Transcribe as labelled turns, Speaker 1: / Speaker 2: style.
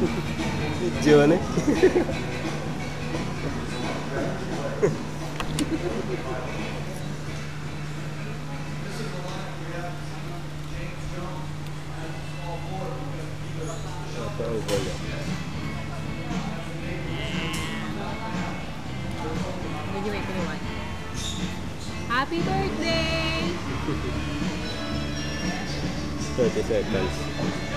Speaker 1: Giovane. Ito ang gulo.
Speaker 2: Would you make me one? Happy birthday!
Speaker 1: 30 seconds.